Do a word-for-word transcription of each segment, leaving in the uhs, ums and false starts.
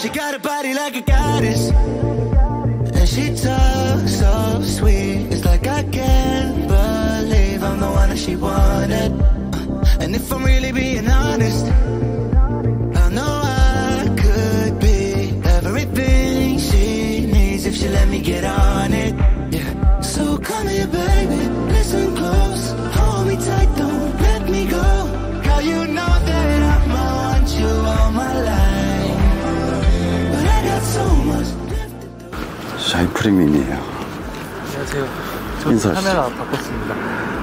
She got a body like a goddess, and she talks so sweet. It's like I can't believe I'm the one that she wanted. And if I'm really being honest, I know I could be everything she needs if she let me get on it. Yeah. So come here, baby, listen close, hold me tight, don't let me go. Girl, you know that I'ma want you all my life, but I got so much left to do. 샤이프리민이에요. 안녕하세요. 인사. 저 카메라 바꿨습니다.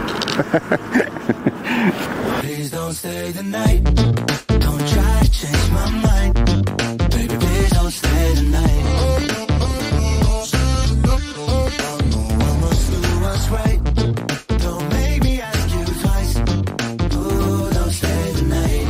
Please don't stay the night. Don't try to change my mind. Baby, please don't stay the night. I must do what's right. Don't make me ask you twice. Ooh, don't stay the night.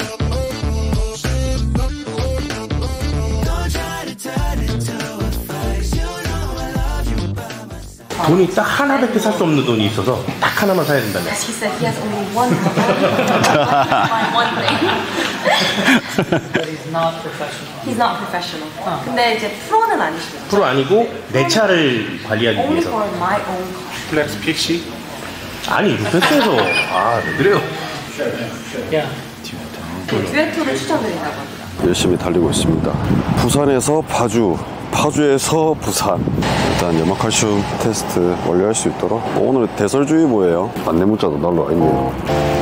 Don't try to turn it to a fight. You know I love you by my side. 돈이 딱 하나밖에 살 수 없는 돈이 있어서 딱 하나만 사야 된다며. Yes, he said he has only one buy one thing. But he's not professional. He's not professional. 근데 이제 프로는 아니시죠? 프로 아니고 내 차를 관리하기 Only 위해서. for my own car. 플렉스 픽시? 아니 루페스에서 아 왜 그래요? Yeah. 그 듀에토를 추천드린다고 합니다. 열심히 달리고 있습니다. 부산에서 파주, 파주에서 부산. 일단 염화칼슘 테스트 완료할 수 있도록. 뭐 오늘 대설주의보예요. 안내 문자도 날라와 있네요.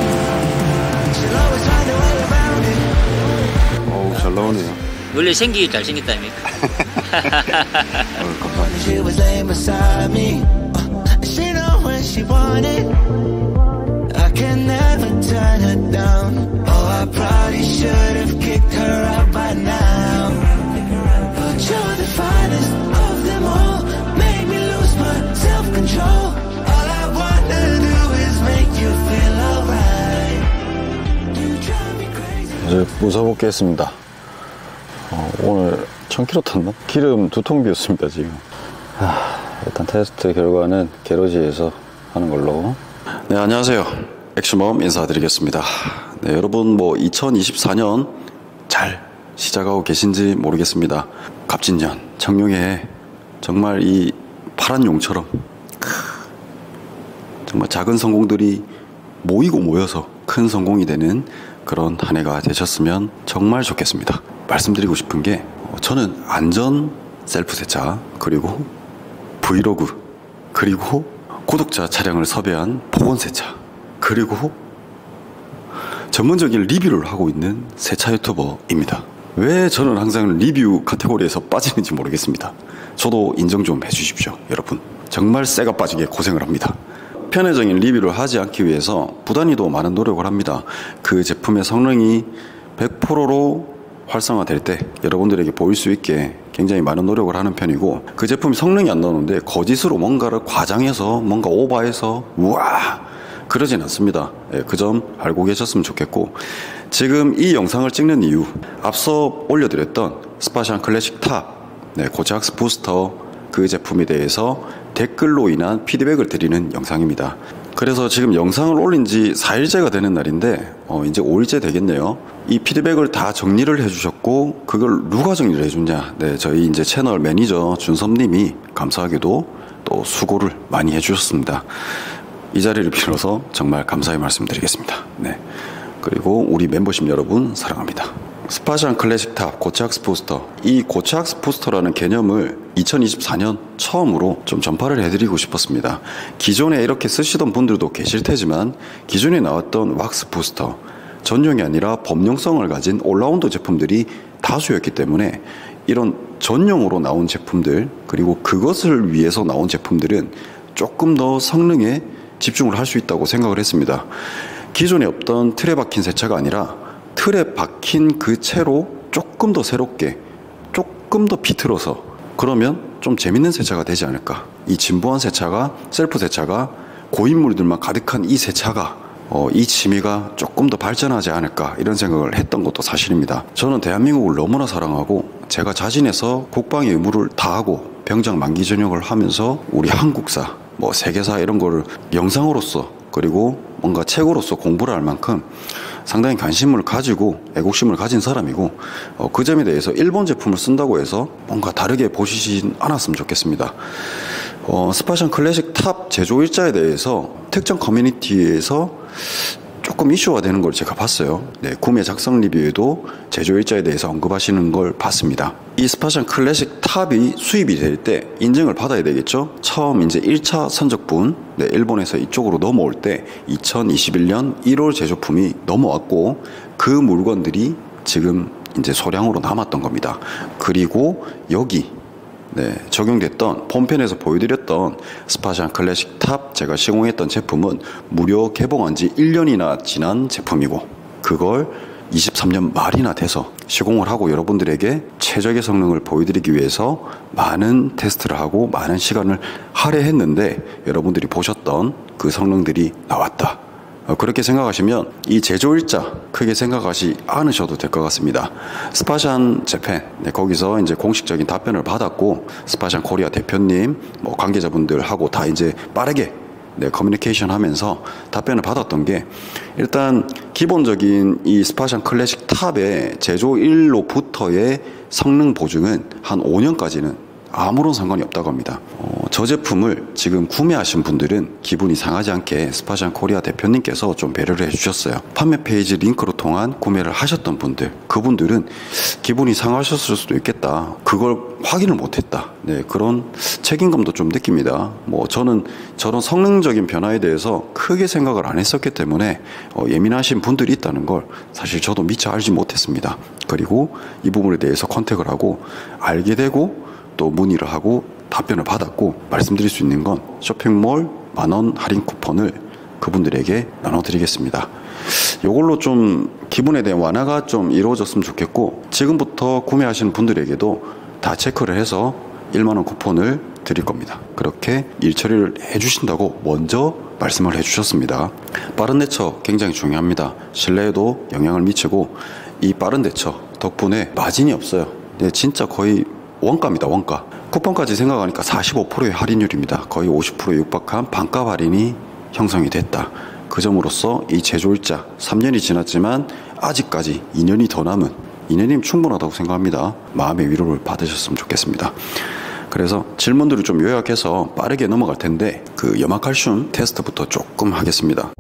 어우, 잘 나오네요. 원래 생기 잘생겼다 아닙니까? 어우, 감사합니다. She was laying beside me. Uh, she know when she want it. I can never turn her down. Oh, I probably should have kicked her out by now. But you're the finest of them all. Make me lose my self-control. All I wanna do is make you feel alright. You drive me crazy. 이제 무사복귀했습니다. 어, 오늘 천 킬로미터 탔나? 기름 두 통 비웠습니다 지금. 하, 일단 테스트 결과는 게러지에서 하는 걸로. 네, 안녕하세요. 액션범 인사드리겠습니다. 네, 여러분 뭐 이천이십사 년 잘 시작하고 계신지 모르겠습니다. 갑진년 청룡에 정말 이 파란 용처럼 정말 작은 성공들이 모이고 모여서 큰 성공이 되는 그런 한 해가 되셨으면 정말 좋겠습니다. 말씀드리고 싶은 게 저는 안전 셀프 세차, 그리고 브이로그, 그리고 구독자 차량을 섭외한 보건 세차, 그리고 전문적인 리뷰를 하고 있는 세차 유튜버입니다. 왜 저는 항상 리뷰 카테고리에서 빠지는지 모르겠습니다. 저도 인정 좀 해주십시오, 여러분. 정말 쇠가 빠지게 고생을 합니다. 편의적인 리뷰를 하지 않기 위해서 부단히도 많은 노력을 합니다. 그 제품의 성능이 백 퍼센트로 활성화될 때 여러분들에게 보일 수 있게 굉장히 많은 노력을 하는 편이고, 그 제품이 성능이 안 나오는데 거짓으로 뭔가를 과장해서 뭔가 오버해서 우와 그러진 않습니다. 예, 그 점 알고 계셨으면 좋겠고, 지금 이 영상을 찍는 이유, 앞서 올려드렸던 스파시안 클래식 탑 네, 고체학습 부스터 그 제품에 대해서 댓글로 인한 피드백을 드리는 영상입니다. 그래서 지금 영상을 올린 지 사 일째가 되는 날인데 어, 이제 오 일째 되겠네요. 이 피드백을 다 정리를 해주셨고, 그걸 누가 정리를 해줬냐? 네, 저희 이제 채널 매니저 준섭님이 감사하게도 또 수고를 많이 해주셨습니다. 이 자리를 빌어서 정말 감사의 말씀드리겠습니다. 네. 그리고 우리 멤버십 여러분 사랑합니다. 스파시안 클래식 탑 고체학습 부스터, 이 고체학습 부스터라는 개념을 이천이십사 년 처음으로 좀 전파를 해드리고 싶었습니다. 기존에 이렇게 쓰시던 분들도 계실 테지만 기존에 나왔던 왁스 부스터, 전용이 아니라 범용성을 가진 올라운드 제품들이 다수였기 때문에 이런 전용으로 나온 제품들, 그리고 그것을 위해서 나온 제품들은 조금 더 성능에 집중을 할 수 있다고 생각을 했습니다. 기존에 없던 틀에 박힌 세차가 아니라 틀에 박힌 그 채로 조금 더 새롭게, 조금 더 비틀어서, 그러면 좀 재밌는 세차가 되지 않을까. 이 진부한 세차가, 셀프 세차가, 고인물들만 가득한 이 세차가 어, 이 취미가 조금 더 발전하지 않을까, 이런 생각을 했던 것도 사실입니다. 저는 대한민국을 너무나 사랑하고 제가 자진해서 국방의 의무를 다하고 병장 만기 전역을 하면서 우리 한국사, 뭐 세계사 이런 거를 영상으로서 그리고 뭔가 책으로서 공부를 할 만큼 상당히 관심을 가지고 애국심을 가진 사람이고 어, 그 점에 대해서 일본 제품을 쓴다고 해서 뭔가 다르게 보시진 않았으면 좋겠습니다. 어, 스파샨 클래식 탑 제조 일자에 대해서 특정 커뮤니티에서 조금 이슈가 되는 걸 제가 봤어요. 네, 구매 작성 리뷰에도 제조 일자에 대해서 언급하시는 걸 봤습니다. 이 스파샨 클래식 탑이 수입이 될 때 인증을 받아야 되겠죠. 처음 이제 일 차 선적분, 네, 일본에서 이쪽으로 넘어올 때 이천이십일 년 일월 제조품이 넘어왔고 그 물건들이 지금 이제 소량으로 남았던 겁니다. 그리고 여기 네, 적용됐던 본편에서 보여드렸던 스파샨 클래식 탑 제가 시공했던 제품은 무려 개봉한 지 일 년이나 지난 제품이고 그걸 이십삼 년 말이나 돼서 시공을 하고 여러분들에게 최적의 성능을 보여드리기 위해서 많은 테스트를 하고 많은 시간을 할애했는데 여러분들이 보셨던 그 성능들이 나왔다. 그렇게 생각하시면 이 제조일자 크게 생각하지 않으셔도 될 것 같습니다. 스파샨 재팬, 네, 거기서 이제 공식적인 답변을 받았고 스파샨 코리아 대표님, 뭐 관계자분들하고 다 이제 빠르게 네, 커뮤니케이션 하면서 답변을 받았던 게 일단 기본적인 이 스파샨 클래식 탑의 제조일로부터의 성능 보증은 한 오 년까지는 아무런 상관이 없다고 합니다. 어, 저 제품을 지금 구매하신 분들은 기분이 상하지 않게 스파샨 코리아 대표님께서 좀 배려를 해주셨어요. 판매 페이지 링크로 통한 구매를 하셨던 분들, 그분들은 기분이 상하셨을 수도 있겠다. 그걸 확인을 못했다. 네, 그런 책임감도 좀 느낍니다. 뭐 저는 저런 성능적인 변화에 대해서 크게 생각을 안 했었기 때문에 어, 예민하신 분들이 있다는 걸 사실 저도 미처 알지 못했습니다. 그리고 이 부분에 대해서 컨택을 하고 알게 되고 또 문의를 하고 답변을 받았고 말씀드릴 수 있는 건 쇼핑몰 만원 할인 쿠폰을 그분들에게 나눠드리겠습니다. 이걸로 좀 기분에 대한 완화가 좀 이루어졌으면 좋겠고 지금부터 구매하시는 분들에게도 다 체크를 해서 일만 원 쿠폰을 드릴 겁니다. 그렇게 일 처리를 해주신다고 먼저 말씀을 해주셨습니다. 빠른 대처 굉장히 중요합니다. 신뢰에도 영향을 미치고 이 빠른 대처 덕분에 마진이 없어요. 네, 진짜 거의 원가입니다. 원가. 쿠폰까지 생각하니까 사십오 퍼센트의 할인율입니다. 거의 오십 퍼센트에 육박한 반값 할인이 형성이 됐다. 그 점으로써 이 제조일자 삼 년이 지났지만 아직까지 이 년이 더 남은 이 년이면 충분하다고 생각합니다. 마음의 위로를 받으셨으면 좋겠습니다. 그래서 질문들을 좀 요약해서 빠르게 넘어갈 텐데 그 염화칼슘 테스트부터 조금 하겠습니다.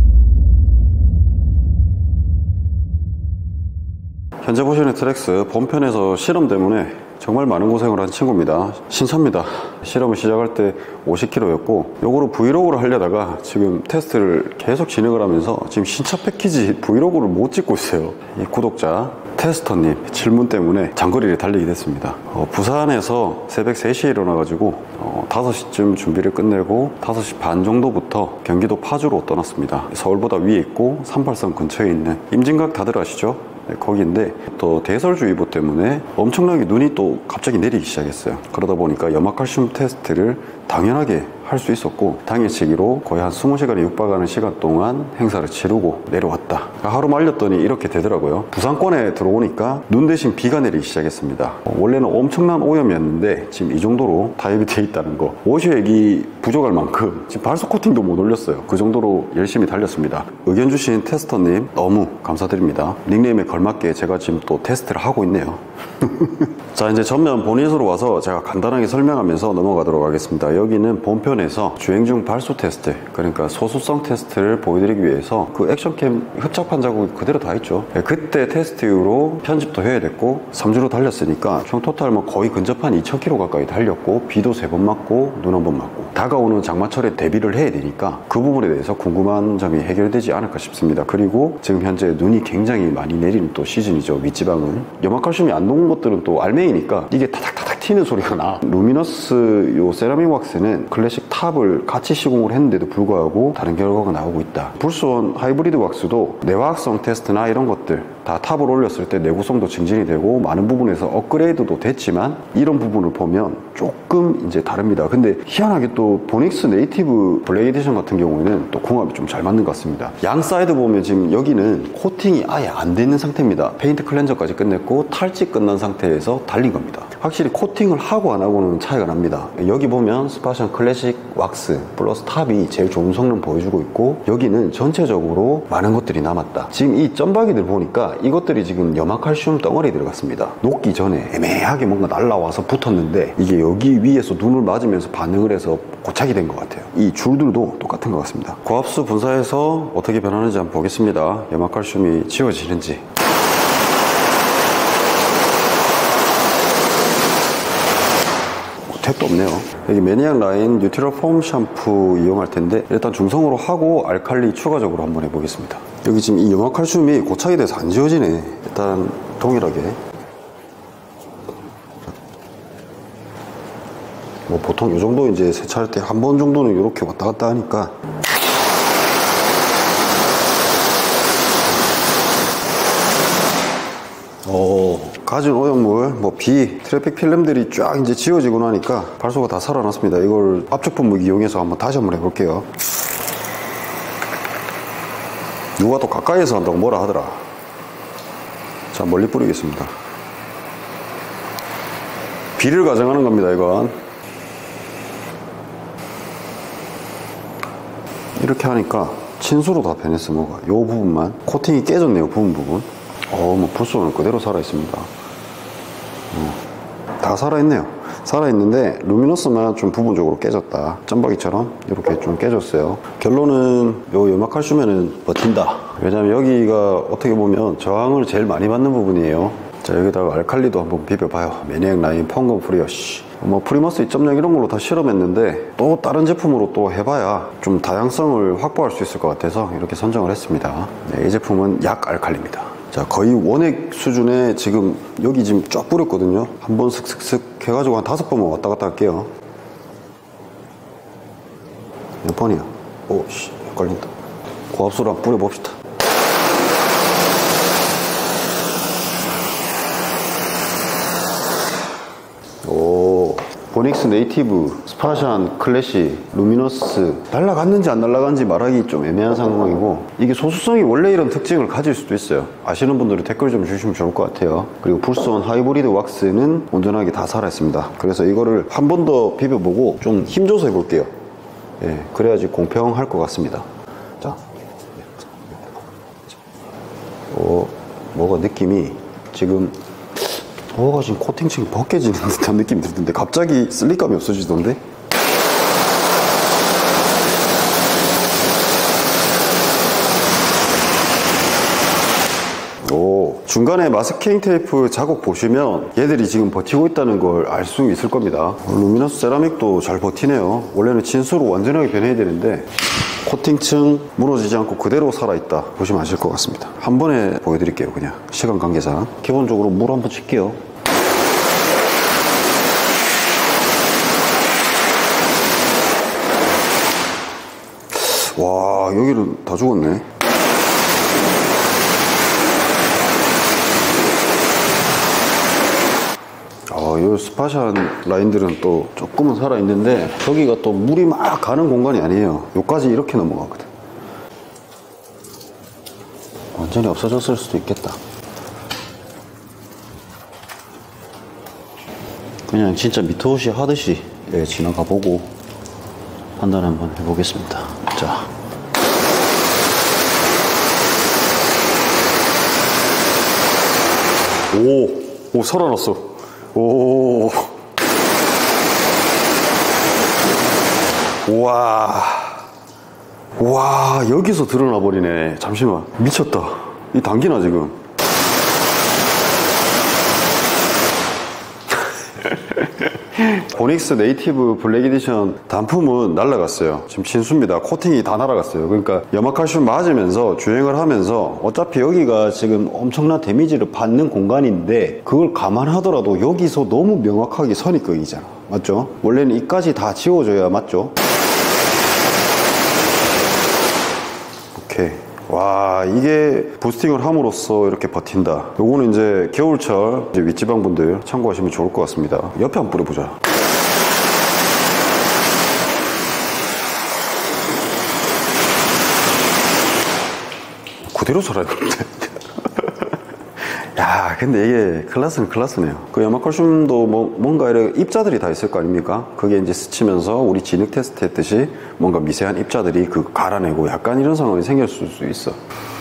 현재 보시는 트랙스 본편에서 실험 때문에 정말 많은 고생을 한 친구입니다. 신차입니다. 실험을 시작할 때 오십 킬로미터였고 요거로 브이로그를 하려다가 지금 테스트를 계속 진행을 하면서 지금 신차 패키지 브이로그를 못 찍고 있어요. 이 구독자 테스터님 질문 때문에 장거리를 달리게 됐습니다. 어, 부산에서 새벽 세 시에 일어나가지고 어, 다섯 시쯤 준비를 끝내고 다섯 시 반 정도부터 경기도 파주로 떠났습니다. 서울보다 위에 있고 삼팔선 근처에 있는 임진각 다들 아시죠? 네, 거기인데 또 대설주의보 때문에 엄청나게 눈이 또 갑자기 내리기 시작했어요. 그러다 보니까 염화칼슘 테스트를 당연하게 할 수 있었고 당일치기로 거의 한 이십 시간에 육박하는 시간 동안 행사를 치르고 내려왔다. 하루 말렸더니 이렇게 되더라고요. 부산권에 들어오니까 눈 대신 비가 내리기 시작했습니다. 원래는 엄청난 오염이었는데 지금 이 정도로 타협이 돼 있다는 거. 워셔액이 부족할 만큼 지금 발수 코팅도 못 올렸어요. 그 정도로 열심히 달렸습니다. 의견 주신 테스터님 너무 감사드립니다. 닉네임에 걸맞게 제가 지금 또 테스트를 하고 있네요. 자, 이제 전면 보닛으로 와서 제가 간단하게 설명하면서 넘어가도록 하겠습니다. 여기는 본편에서 주행 중 발수 테스트, 그러니까 소수성 테스트를 보여드리기 위해서 그 액션캠 흡착판 자국이 그대로 다 있죠. 그때 테스트 이후로 편집도 해야 됐고 삼 주로 달렸으니까 총 토탈 뭐 거의 근접한 이천 킬로미터 가까이 달렸고 비도 세 번 맞고 눈 한 번 맞고 다가오는 장마철에 대비를 해야 되니까 그 부분에 대해서 궁금한 점이 해결되지 않을까 싶습니다. 그리고 지금 현재 눈이 굉장히 많이 내리는 또 시즌이죠. 윗지방은 염화칼슘이 안 녹은 것들은 또 알맹이니까 이게 타닥타닥 튀는 소리가 나. 루미너스 요 세라믹 왁스는 클래식 탑을 같이 시공을 했는데도 불구하고 다른 결과가 나오고 있다. 불스원 하이브리드 왁스도 내화학성 테스트나 이런 것들 다 탑을 올렸을 때 내구성도 증진이 되고 많은 부분에서 업그레이드도 됐지만 이런 부분을 보면 조금 이제 다릅니다. 근데 희한하게 또 보닉스 네이티브 블랙 에디션 같은 경우에는 또 궁합이 좀 잘 맞는 것 같습니다. 양 사이드 보면 지금 여기는 코팅이 아예 안 돼 있는 상태입니다. 페인트 클렌저까지 끝냈고 탈지 끝난 상태에서 달린 겁니다. 확실히 코팅을 하고 안 하고는 차이가 납니다. 여기 보면 스파션 클래식 왁스 플러스 탑이 제일 좋은 성능 보여주고 있고, 여기는 전체적으로 많은 것들이 남았다. 지금 이 점박이들 보니까 이것들이 지금 염화칼슘 덩어리 들어갔습니다. 녹기 전에 애매하게 뭔가 날라와서 붙었는데 이게 여기 위에서 눈을 맞으면서 반응을 해서 고착이 된 것 같아요. 이 줄들도 똑같은 것 같습니다. 고압수 분사해서 어떻게 변하는지 한번 보겠습니다. 염화칼슘이 지워지는지. 택도 없네요. 여기 매니악 라인 뉴트럴 폼 샴푸 이용할 텐데 일단 중성으로 하고 알칼리 추가적으로 한번 해보겠습니다. 여기 지금 이 염화칼슘이 고착이 돼서 안 지워지네. 일단 동일하게 뭐 보통 이 정도 이제 세차할 때 한 번 정도는 이렇게 왔다 갔다 하니까. 오, 가진 오염물, 뭐 비, 트래픽 필름들이 쫙 이제 지워지고 나니까 발소가 다 살아났습니다. 이걸 압축 분무기 이용해서 한번 다시 한번 해볼게요. 누가 또 가까이에서 한다고 뭐라 하더라. 자, 멀리 뿌리겠습니다. 비를 가정하는 겁니다, 이건. 이렇게 하니까 친수로 다 변했어. 뭐가 요 부분만 코팅이 깨졌네요. 부분 부분. 어, 뭐 불소는 그대로 살아있습니다. 어, 다 살아있네요. 살아있는데 루미너스만 좀 부분적으로 깨졌다. 점박이처럼 이렇게 좀 깨졌어요. 결론은 요 염화칼슘에는 버틴다. 왜냐면 여기가 어떻게 보면 저항을 제일 많이 받는 부분이에요. 자, 여기다가 알칼리도 한번 비벼봐요. 매니악 라인 펑금 프리워시. 뭐 프리머스 이 점 영 이런 걸로 다 실험했는데 또 다른 제품으로 또 해봐야 좀 다양성을 확보할 수 있을 것 같아서 이렇게 선정을 했습니다. 네, 이 제품은 약 알칼리입니다. 자, 거의 원액 수준에 지금 여기 지금 쫙 뿌렸거든요. 한번 슥슥슥 해가지고 한 다섯 번만 왔다 갔다 할게요. 몇 번이야? 오씨, 헷갈린다. 고압수로 한번 뿌려봅시다. 오, 보닉스 네이티브, 스파샨, 클래시, 루미너스 날아갔는지 안 날아갔는지 말하기 좀 애매한 상황이고, 이게 소수성이 원래 이런 특징을 가질 수도 있어요. 아시는 분들은 댓글 좀 주시면 좋을 것 같아요. 그리고 불소원 하이브리드 왁스는 온전하게 다 살아있습니다. 그래서 이거를 한 번 더 비벼보고 좀 힘줘서 해볼게요. 예, 그래야지 공평할 것 같습니다. 자, 어, 뭐가 느낌이 지금 뭐가 지금 코팅층이 벗겨지는 듯한 느낌이 들던데 갑자기 슬릭감이 없어지던데? 오, 중간에 마스킹 테이프 자국 보시면 얘들이 지금 버티고 있다는 걸 알 수 있을 겁니다. 루미너스 세라믹도 잘 버티네요. 원래는 진수로 완전하게 변해야 되는데 코팅층 무너지지 않고 그대로 살아있다 보시면 아실 것 같습니다. 한 번에 보여드릴게요. 그냥 시간 관계상 기본적으로 물 한번 칠게요. 와, 여기는 다 죽었네. 아, 이 스파샨 라인들은 또 조금은 살아있는데 저기가 또 물이 막 가는 공간이 아니에요. 여기까지 이렇게 넘어가거든. 완전히 없어졌을 수도 있겠다. 그냥 진짜 미터오시 하듯이 예, 지나가 보고 판단 한번 해보겠습니다. 자, 오, 오, 살아났어. 오, 우와, 와, 여기서 드러나 버리네. 잠시만, 미쳤다. 이 당기나 지금. 보닉스 네이티브 블랙 에디션 단품은 날라갔어요. 지금 진수입니다. 코팅이 다 날아갔어요. 그러니까 염화칼슘 맞으면서 주행을 하면서 어차피 여기가 지금 엄청난 데미지를 받는 공간인데 그걸 감안하더라도 여기서 너무 명확하게 선이 끄이잖아. 맞죠? 원래는 이까지 다 지워줘야 맞죠? 오케이. 와, 이게 부스팅을 함으로써 이렇게 버틴다. 요거는 이제 겨울철 이제 윗지방 분들 참고하시면 좋을 것 같습니다. 옆에 한번 뿌려보자. 그대로 살아요. 야, 근데 이게 클래스는 클래스네요. 그 염화칼슘도 뭐 뭔가 이렇게 입자들이 다 있을 거 아닙니까? 그게 이제 스치면서 우리 진흙 테스트 했듯이 뭔가 미세한 입자들이 그 갈아내고 약간 이런 상황이 생겼을 수 있어.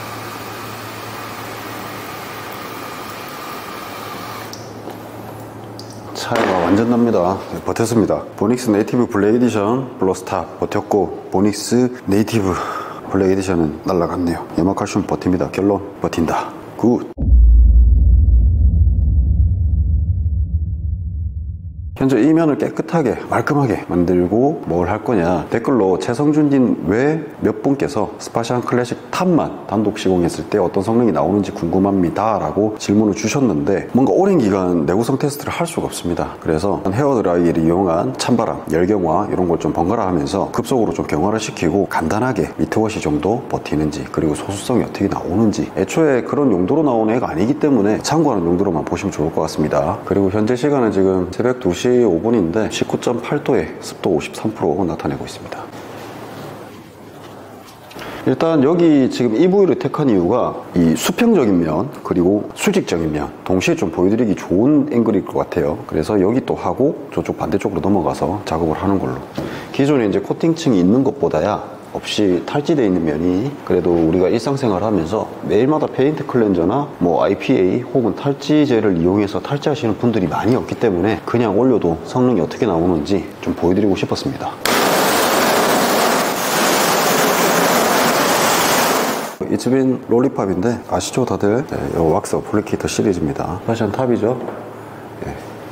차이가 완전 납니다. 버텼습니다. 보닉스 네이티브 블랙 에디션 플러스탑 버텼고, 보닉스 네이티브 블랙 에디션은 날라갔네요. 염화칼슘 버팁니다. 결론 버틴다. 굿. 현재 이면을 깨끗하게 말끔하게 만들고 뭘 할 거냐, 댓글로 최성준님 외 몇 분께서 스파시안 클래식 탑만 단독 시공했을 때 어떤 성능이 나오는지 궁금합니다 라고 질문을 주셨는데, 뭔가 오랜 기간 내구성 테스트를 할 수가 없습니다. 그래서 헤어드라이기를 이용한 찬바람, 열경화 이런 걸 좀 번갈아 하면서 급속으로 좀 경화를 시키고 간단하게 미트워시 정도 버티는지, 그리고 소수성이 어떻게 나오는지, 애초에 그런 용도로 나오는 애가 아니기 때문에 참고하는 용도로만 보시면 좋을 것 같습니다. 그리고 현재 시간은 지금 새벽 두 시 오 분인데 십구 점 팔 도에 습도 오십삼 퍼센트 나타내고 있습니다. 일단 여기 지금 이 부위를 택한 이유가 이 수평적인 면 그리고 수직적인 면 동시에 좀 보여드리기 좋은 앵글일 것 같아요. 그래서 여기 또 하고 저쪽 반대쪽으로 넘어가서 작업을 하는 걸로. 기존에 이제 코팅층이 있는 것보다야 없이 탈지되어 있는 면이, 그래도 우리가 일상생활 하면서 매일마다 페인트 클렌저나 뭐 아이피에이 혹은 탈지제를 이용해서 탈지하시는 분들이 많이 없기 때문에 그냥 올려도 성능이 어떻게 나오는지 좀 보여드리고 싶었습니다. 이츠빈 롤리팝인데 아시죠 다들? 네, 이 왁스 어플리케이터 시리즈입니다. 패션 탑이죠. 네.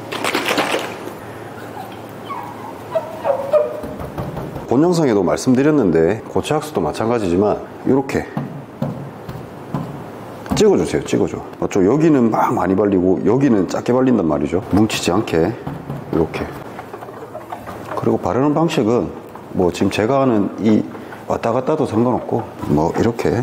본 영상에도 말씀드렸는데 고체학수도 마찬가지지만 이렇게 찍어주세요. 찍어줘. 맞죠? 여기는 막 많이 발리고 여기는 작게 발린단 말이죠. 뭉치지 않게 이렇게. 그리고 바르는 방식은 뭐 지금 제가 하는 이 왔다 갔다도 상관없고 뭐 이렇게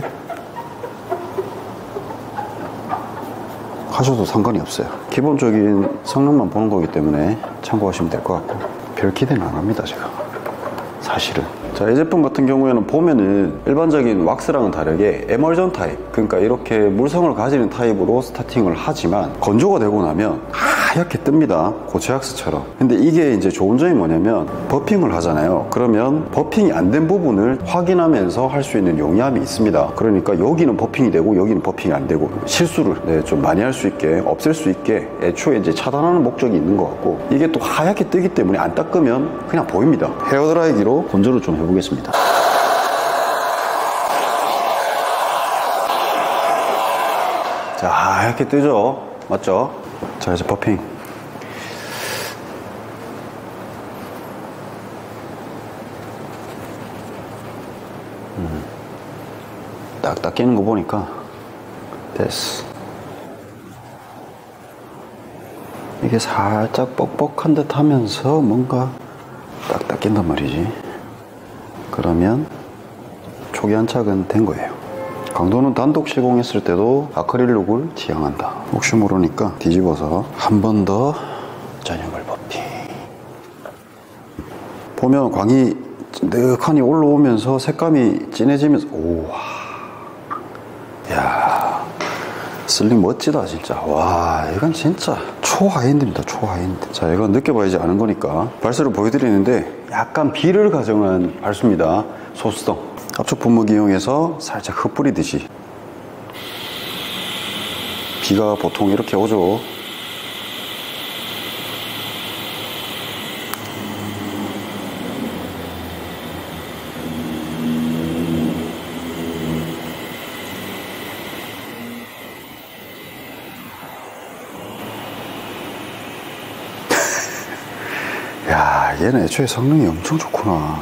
하셔도 상관이 없어요. 기본적인 성능만 보는 거기 때문에 참고하시면 될 것 같고, 별 기대는 안 합니다 제가 사실은. 자, 이 제품 같은 경우에는 보면은 일반적인 왁스랑은 다르게 에멀전 타입, 그러니까 이렇게 물성을 가지는 타입으로 스타팅을 하지만 건조가 되고 나면 하얗게 뜹니다. 고체 왁스처럼. 근데 이게 이제 좋은 점이 뭐냐면 버핑을 하잖아요. 그러면 버핑이 안 된 부분을 확인하면서 할 수 있는 용이함이 있습니다. 그러니까 여기는 버핑이 되고 여기는 버핑이 안 되고 실수를 네, 좀 많이 할 수 있게, 없앨 수 있게 애초에 이제 차단하는 목적이 있는 것 같고, 이게 또 하얗게 뜨기 때문에 안 닦으면 그냥 보입니다. 헤어드라이기로 건조를 좀 해보겠습니다. 자, 하얗게 뜨죠? 맞죠? 자, 이제 버핑. 음. 딱 닦이는 거 보니까 됐어. 이게 살짝 뻑뻑한 듯 하면서 뭔가 딱 닦인단 말이지. 그러면 초기 안착은 된 거예요. 강도는 단독 시공했을 때도 아크릴 룩을 지향한다. 혹시 모르니까 뒤집어서 한 번 더 전용을 버핑. 보면 광이 느긋하니 올라오면서 색감이 진해지면서, 오와, 야, 슬링 멋지다 진짜. 와, 이건 진짜 초하이엔드입니다. 초하이엔드. 자, 이건 느껴봐야지 아는 거니까 발수를 보여드리는데 약간 비를 가정한 발수입니다. 소수성. 압축 분무기 이용해서 살짝 흩뿌리듯이. 비가 보통 이렇게 오죠. 야, 얘는 애초에 성능이 엄청 좋구나.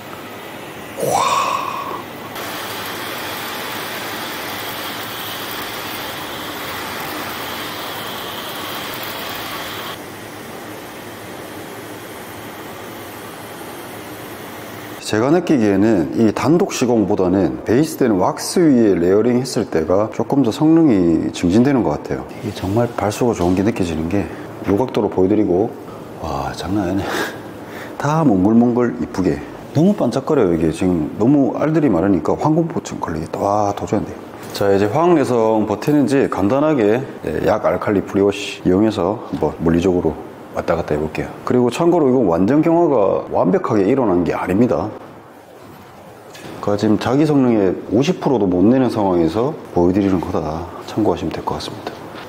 제가 느끼기에는 이 단독 시공보다는 베이스되는 왁스 위에 레이어링 했을 때가 조금 더 성능이 증진되는 것 같아요. 이게 정말 발수가 좋은 게 느껴지는 게, 요각도로 보여드리고, 와, 장난 아니네. 다 몽글몽글 이쁘게. 너무 반짝거려요. 이게 지금 너무 알들이 많으니까 황공포증 걸리겠다. 와, 도저히 안 돼요. 자, 이제 화학내성 버티는지 간단하게 약 알칼리 프리워시 이용해서 한번 물리적으로 왔다 갔다 해볼게요. 그리고 참고로 이건 완전 경화가 완벽하게 일어난 게 아닙니다. 그러니까 지금 자기 성능의 오십 퍼센트도 못 내는 상황에서 보여드리는 거다 참고하시면 될 것 같습니다.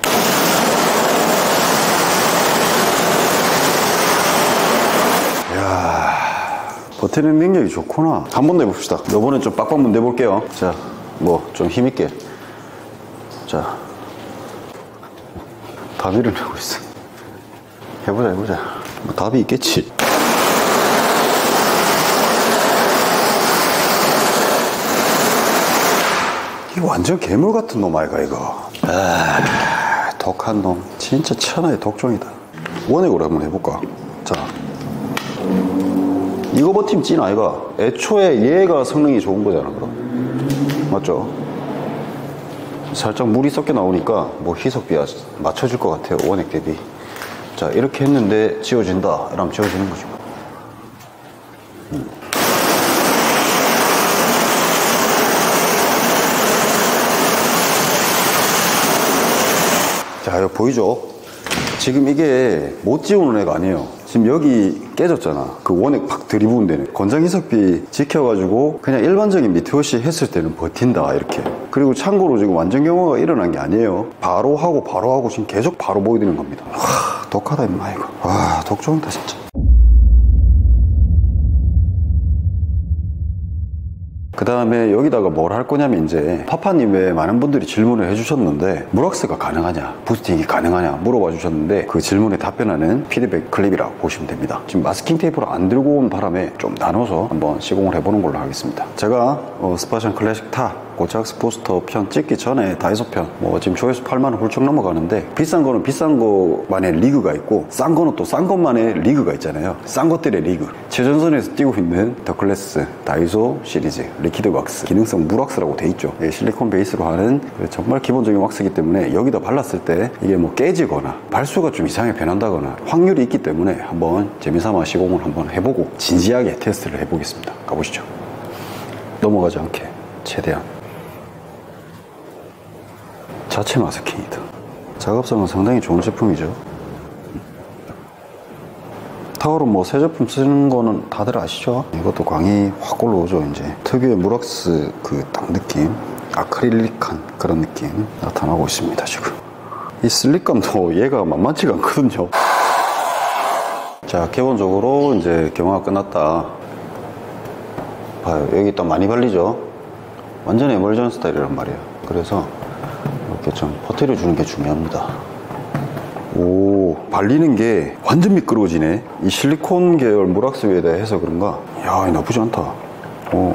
이야, 버티는 능력이 좋구나. 한 번 더 해봅시다. 이번엔 좀 빡빡 문대 볼게요. 자, 뭐 좀 힘있게. 자, 답이를 내고 있어. 해보자 해보자. 뭐 답이 있겠지. 이거 완전 괴물 같은 놈 아이가 이거. 아, 독한 놈. 진짜 천하의 독종이다. 원액으로 한번 해볼까. 자, 이거 버티면 찐 아이가. 애초에 얘가 성능이 좋은 거잖아 그럼. 맞죠? 살짝 물이 섞여 나오니까 뭐 희석비야 맞춰줄 것 같아요. 원액 대비. 자, 이렇게 했는데 지워진다 이러면 지워지는 거죠. 음. 자, 이거 보이죠? 지금 이게 못 지우는 애가 아니에요. 지금 여기 깨졌잖아. 그 원액 팍 들이부은 데는 건장희석비 지켜가지고 그냥 일반적인 미테오시 했을 때는 버틴다 이렇게. 그리고 참고로 지금 완전 경화가 일어난 게 아니에요. 바로 하고 바로 하고 지금 계속 바로 보여드리는 겁니다. 와, 독하다 임마 이거. 와, 독종이다 진짜. 그 다음에 여기다가 뭘 할 거냐면 이제 파파님에 많은 분들이 질문을 해주셨는데 물왁스가 가능하냐 부스팅이 가능하냐 물어봐 주셨는데 그 질문에 답변하는 피드백 클립이라고 보시면 됩니다. 지금 마스킹 테이프를 안 들고 온 바람에 좀 나눠서 한번 시공을 해보는 걸로 하겠습니다. 제가 어, 스파션 클래식 타 고착스 포스터 편 찍기 전에 다이소 편 뭐 지금 조회수 팔만 원 훌쩍 넘어가는데 비싼 거는 비싼 거만의 리그가 있고 싼 거는 또 싼 것만의 리그가 있잖아요. 싼 것들의 리그. 최전선에서 뛰고 있는 더 클래스 다이소 시리즈 리퀴드 왁스 기능성 물왁스라고 돼 있죠. 실리콘 베이스로 하는 정말 기본적인 왁스이기 때문에 여기다 발랐을 때 이게 뭐 깨지거나 발수가 좀 이상하게 변한다거나 확률이 있기 때문에 한번 재미삼아 시공을 한번 해보고 진지하게 테스트를 해보겠습니다. 가보시죠. 넘어가지 않게 최대한. 자체 마스킹이다. 작업성은 상당히 좋은 제품이죠. 타월은 뭐 새 제품 쓰는 거는 다들 아시죠? 이것도 광이 확 올라오죠. 이제 특유의 물왁스 그 딱 느낌, 아크릴릭한 그런 느낌 나타나고 있습니다. 지금 이 슬립감도 얘가 만만치가 않거든요. 자, 기본적으로 이제 경화가 끝났다. 봐요, 여기 딱 많이 발리죠. 완전 에멀전 스타일이란 말이에요. 그래서 이렇게 좀 퍼뜨려 주는 게 중요합니다. 오, 발리는 게 완전 미끄러워지네. 이 실리콘 계열 물왁스 위에다 해서 그런가? 야, 나쁘지 않다. 오.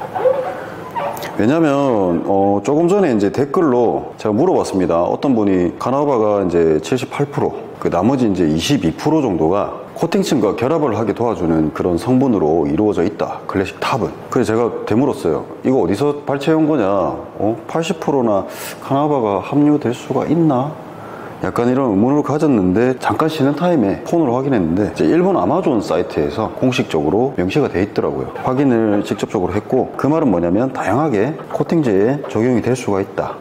왜냐면 어, 조금 전에 이제 댓글로 제가 물어봤습니다. 어떤 분이 카나바가 이제 칠십팔 퍼센트, 그 나머지 이제 이십이 퍼센트 정도가 코팅층과 결합을 하게 도와주는 그런 성분으로 이루어져 있다. 클래식 탑은. 그래서 제가 되물었어요. 이거 어디서 발췌해온 거냐? 어? 팔십 퍼센트나 카나바가 함유될 수가 있나? 약간 이런 의문을 가졌는데 잠깐 쉬는 타임에 폰으로 확인했는데 이제 일본 아마존 사이트에서 공식적으로 명시가 돼 있더라고요. 확인을 직접적으로 했고 그 말은 뭐냐면 다양하게 코팅제에 적용이 될 수가 있다.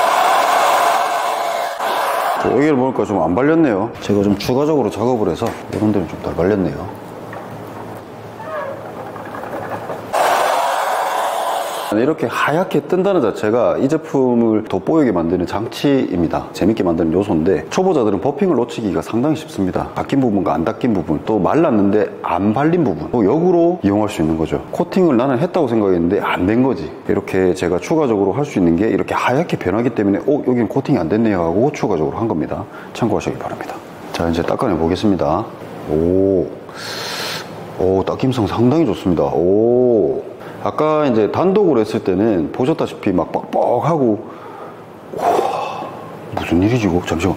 여기를 보니까 좀 안 발렸네요. 제가 좀 추가적으로 작업을 해서 이런 데는 좀 덜 발렸네요. 이렇게 하얗게 뜬다는 자체가 이 제품을 돋보이게 만드는 장치입니다. 재밌게 만드는 요소인데 초보자들은 버핑을 놓치기가 상당히 쉽습니다. 닦인 부분과 안 닦인 부분, 또 말랐는데 안 발린 부분, 또 역으로 이용할 수 있는 거죠. 코팅을 나는 했다고 생각했는데 안 된 거지. 이렇게 제가 추가적으로 할 수 있는 게 이렇게 하얗게 변하기 때문에 어? 여기는 코팅이 안 됐네요 하고 추가적으로 한 겁니다. 참고하시기 바랍니다. 자, 이제 닦아내 보겠습니다. 오, 오, 닦임성 상당히 좋습니다. 오, 아까 이제 단독으로 했을 때는 보셨다시피 막 뻑뻑하고, 우와, 무슨 일이지 이거? 잠시만.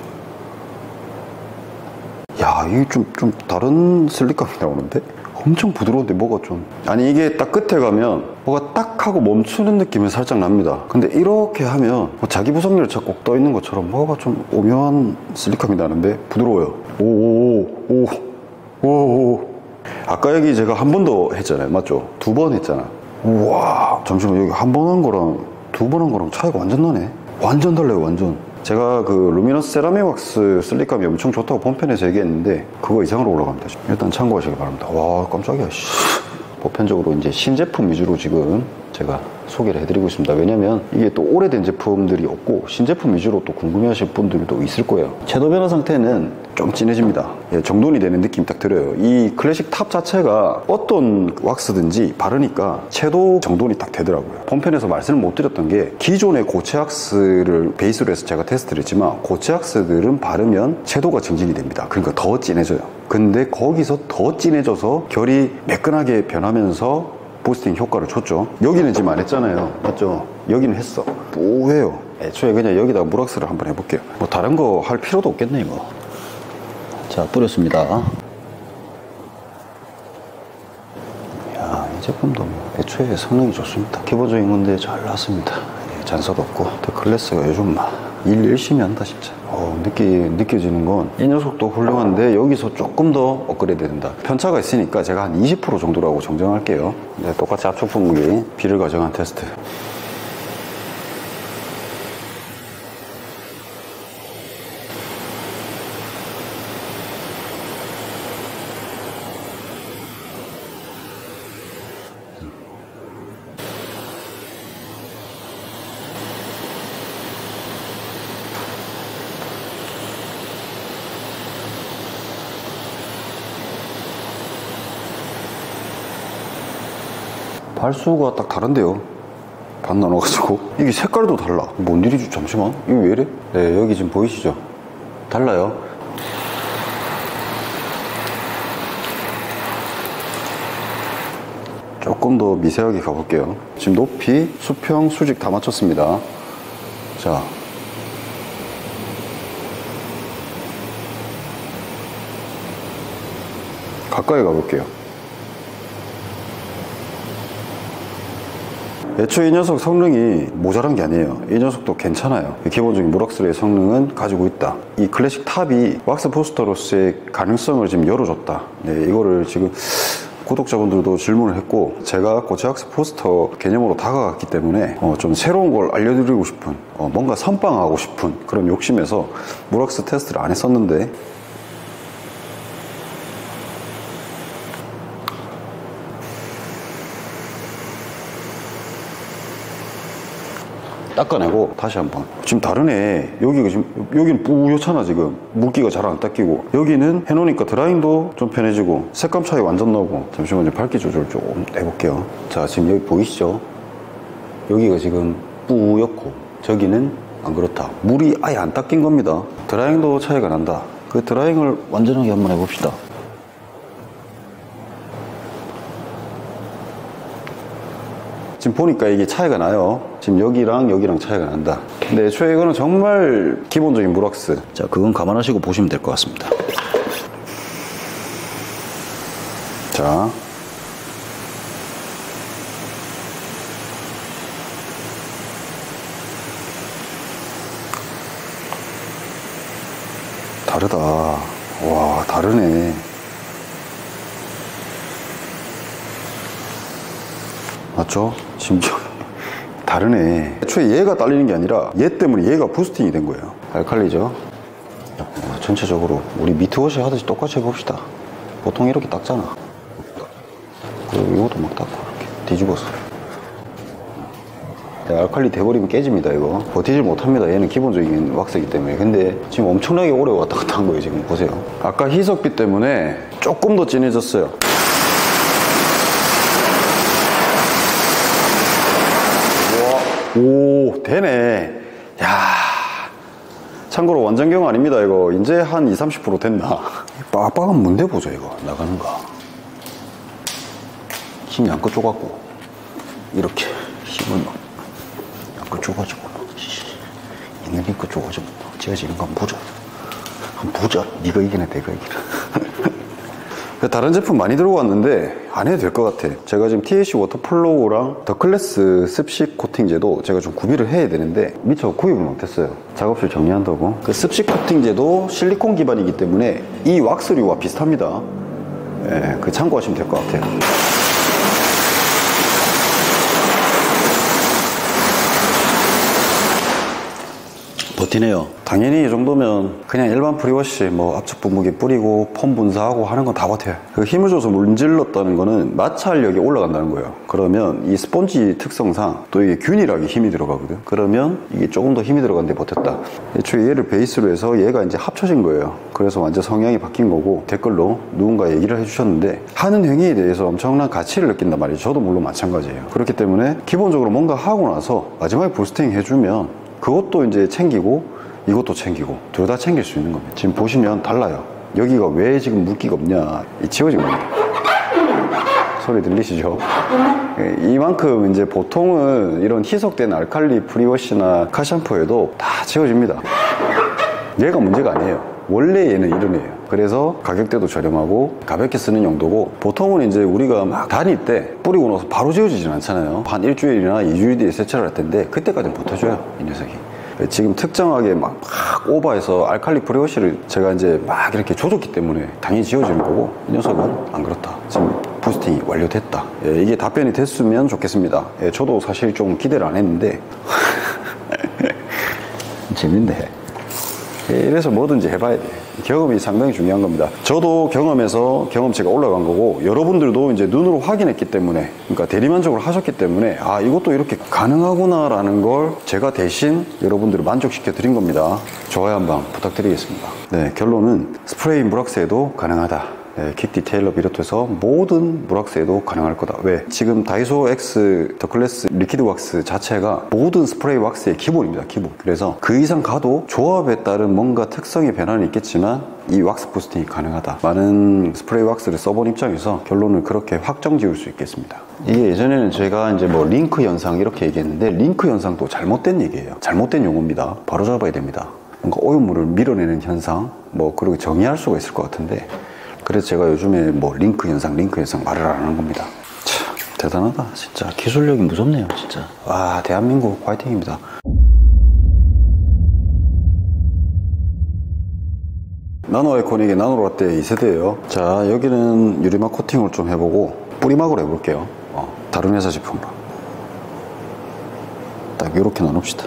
야, 이게 좀, 좀 다른 슬립감이 나오는데? 엄청 부드러운데 뭐가 좀. 아니, 이게 딱 끝에 가면 뭐가 딱 하고 멈추는 느낌이 살짝 납니다. 근데 이렇게 하면 뭐 자기 부속률 차 꼭 떠 있는 것처럼 뭐가 좀 오묘한 슬립감이 나는데 부드러워요. 오오오 오 오. 아까 여기 제가 한 번 더 했잖아요. 맞죠? 두 번 했잖아. 우와, 잠시만, 여기 한 번 한 거랑 두 번 한 거랑 차이가 완전 나네. 완전 달라요, 완전. 제가 그 루미너스 세라믹 왁스 슬립감이 엄청 좋다고 본편에서 얘기했는데 그거 이상으로 올라갑니다. 일단 참고하시기 바랍니다. 와, 깜짝이야. 씨. 보편적으로 이제 신제품 위주로 지금 제가 소개를 해드리고 있습니다. 왜냐면 이게 또 오래된 제품들이 없고 신제품 위주로 또 궁금해하실 분들도 있을 거예요. 채도 변화 상태는 좀 진해집니다. 예, 정돈이 되는 느낌 딱 들어요. 이 클래식 탑 자체가 어떤 왁스든지 바르니까 채도 정돈이 딱 되더라고요. 본편에서 말씀을 못 드렸던 게 기존의 고체 왁스를 베이스로 해서 제가 테스트를 했지만 고체 왁스들은 바르면 채도가 증진이 됩니다. 그러니까 더 진해져요. 근데 거기서 더 진해져서 결이 매끈하게 변하면서 부스팅 효과를 줬죠. 여기는 지금 안 했잖아요. 맞죠? 여기는 했어. 뿌해요. 애초에 그냥 여기다가 물왁스를 한번 해볼게요. 뭐 다른 거 할 필요도 없겠네 이거. 자, 뿌렸습니다. 이야, 이 제품도 뭐 애초에 성능이 좋습니다. 기본적인 건데 잘 나왔습니다. 잔사도 없고. 클래스가 요즘 막 일 열심히 한다 진짜. 어, 느끼, 느껴지는 건 이 녀석도 훌륭한데 여기서 조금 더 업그레이드 된다. 편차가 있으니까 제가 한 이십 퍼센트 정도라고 정정할게요. 네, 똑같이 압축 분무기 비를 가정한 테스트. 발수가 딱 다른데요. 반 나눠가지고 이게 색깔도 달라. 뭔 일이지? 잠시만, 이거 왜 이래? 네, 여기 지금 보이시죠? 달라요. 조금 더 미세하게 가볼게요. 지금 높이, 수평, 수직 다 맞췄습니다. 자, 가까이 가볼게요. 애초에 이 녀석 성능이 모자란 게 아니에요. 이 녀석도 괜찮아요. 기본적인 물왁스의 성능은 가지고 있다. 이 클래식 탑이 왁스 부스터로서의 가능성을 지금 열어줬다. 네, 이거를 지금 구독자분들도 질문을 했고 제가 고체 왁스 부스터 개념으로 다가갔기 때문에 어, 좀 새로운 걸 알려드리고 싶은 어, 뭔가 선빵하고 싶은 그런 욕심에서 물왁스 테스트를 안 했었는데 닦아내고 다시 한번. 지금 다르네. 여기가 지금 여기는 뿌옇잖아. 지금 물기가 잘 안 닦이고 여기는 해놓으니까 드라잉도 좀 편해지고 색감 차이 완전 나고. 잠시만요, 밝기 조절 좀 해볼게요. 자, 지금 여기 보이시죠? 여기가 지금 뿌옇고 저기는 안 그렇다. 물이 아예 안 닦인 겁니다. 드라잉도 차이가 난다. 그 드라잉을 완전하게 한번 해봅시다. 지금 보니까 이게 차이가 나요. 지금 여기랑 여기랑 차이가 난다. 근데 애초에 이거는 정말 기본적인 물왁스. 자, 그건 감안하시고 보시면 될 것 같습니다. 자, 다르다. 와, 다르네. 맞죠? 심지어 다르네. 애초에 얘가 딸리는 게 아니라 얘 때문에 얘가 부스팅이 된 거예요. 알칼리죠. 어, 전체적으로 우리 미트워시 하듯이 똑같이 해봅시다. 보통 이렇게 닦잖아. 그리고 이것도 막 닦고 이렇게 뒤집어서. 네, 알칼리 돼버리면 깨집니다. 이거 버티질 못합니다. 얘는 기본적인 왁스이기 때문에. 근데 지금 엄청나게 오래 왔다 갔다 한 거예요. 지금 보세요. 아까 희석비 때문에 조금 더 진해졌어요. 오, 되네. 야, 참고로 완전경 아닙니다. 이거 이제 한 이십, 삼십 퍼센트 됐나? 빡빡한 뭔데 보자. 이거 나가는 거 힘이 양껏 쪼갖고 이렇게 힘을 막 양껏 쪼가지고 있는 힘껏 쪼가지고 제가 지금 한번 보자. 한번 보자. 네가 이기네 내가 이기네. 다른 제품 많이 들고 왔는데 안 해도 될 것 같아. 제가 지금 티에이씨 워터플로우랑 더 클래스 습식 코팅제도 제가 좀 구비를 해야 되는데 미처 구입을 못했어요. 작업실 정리한다고. 그 습식 코팅제도 실리콘 기반이기 때문에 이 왁스류와 비슷합니다. 예, 그 참고하시면 될 것 같아요. 버티네요. 당연히 이 정도면 그냥 일반 프리워시 뭐 압축 분무기 뿌리고 폼 분사하고 하는 건 다 버텨요. 그 힘을 줘서 문질렀다는 거는 마찰력이 올라간다는 거예요. 그러면 이 스펀지 특성상 또 이게 균일하게 힘이 들어가거든. 그러면 이게 조금 더 힘이 들어갔는데 버텼다. 애초에 얘를 베이스로 해서 얘가 이제 합쳐진 거예요. 그래서 완전 성향이 바뀐 거고, 댓글로 누군가 얘기를 해주셨는데 하는 행위에 대해서 엄청난 가치를 느낀단 말이에요. 저도 물론 마찬가지예요. 그렇기 때문에 기본적으로 뭔가 하고 나서 마지막에 부스팅 해주면 그것도 이제 챙기고 이것도 챙기고 둘 다 챙길 수 있는 겁니다. 지금 보시면 달라요. 여기가 왜 지금 물기가 없냐, 이 지워진 겁니다. 소리 들리시죠? 이만큼 이제 보통은 이런 희석된 알칼리 프리워시나 카샴푸에도 다 지워집니다. 얘가 문제가 아니에요. 원래 얘는 이런 애예요. 그래서 가격대도 저렴하고 가볍게 쓰는 용도고, 보통은 이제 우리가 막 다닐 때 뿌리고 나서 바로 지워지진 않잖아요. 한 일주일이나 이주일 뒤에 세차를 할 텐데 그때까지는 버텨줘요, 이 녀석이. 지금 특정하게 막, 막 오버해서 알칼리 프리워시를 제가 이제 막 이렇게 줘줬기 때문에 당연히 지워지는 거고, 이 녀석은 안 그렇다. 지금 부스팅이 완료됐다. 예, 이게 답변이 됐으면 좋겠습니다. 예, 저도 사실 좀 기대를 안 했는데 재밌네. 예, 이래서 뭐든지 해봐야 돼. 경험이 상당히 중요한 겁니다. 저도 경험에서 경험치가 올라간 거고, 여러분들도 이제 눈으로 확인했기 때문에, 그러니까 대리만족을 하셨기 때문에 아, 이것도 이렇게 가능하구나 라는 걸 제가 대신 여러분들을 만족시켜 드린 겁니다. 좋아요 한번 부탁드리겠습니다. 네, 결론은 스프레이 물왁스에도 가능하다. 네, 킥 디테일러 비롯해서 모든 물왁스에도 가능할 거다. 왜? 지금 다이소 X 더 클래스 리퀴드 왁스 자체가 모든 스프레이 왁스의 기본입니다. 기본. 그래서 그 이상 가도 조합에 따른 뭔가 특성의 변화는 있겠지만 이 왁스 부스팅이 가능하다. 많은 스프레이 왁스를 써본 입장에서 결론을 그렇게 확정 지을 수 있겠습니다. 이게 예전에는 제가 이제 뭐 링크 현상 이렇게 얘기했는데, 링크 현상도 잘못된 얘기예요. 잘못된 용어입니다. 바로 잡아야 됩니다. 뭔가 오염물을 밀어내는 현상, 뭐 그렇게 정의할 수가 있을 것 같은데, 그래서 제가 요즘에 뭐 링크 현상, 링크 현상 말을 안 하는 겁니다. 참 대단하다. 진짜 기술력이 무섭네요. 진짜. 와, 대한민국 화이팅입니다. 나노 아이코닉의 나노라떼 이 세대예요. 자, 여기는 유리막 코팅을 좀 해보고 뿌리막으로 해볼게요. 어, 다른 회사 제품으로. 딱 이렇게 나눕시다.